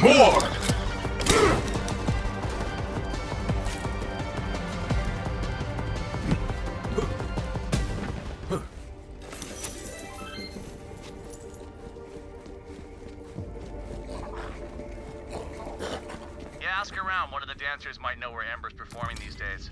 More! Yeah, ask around. One of the dancers might know where Ember's performing these days.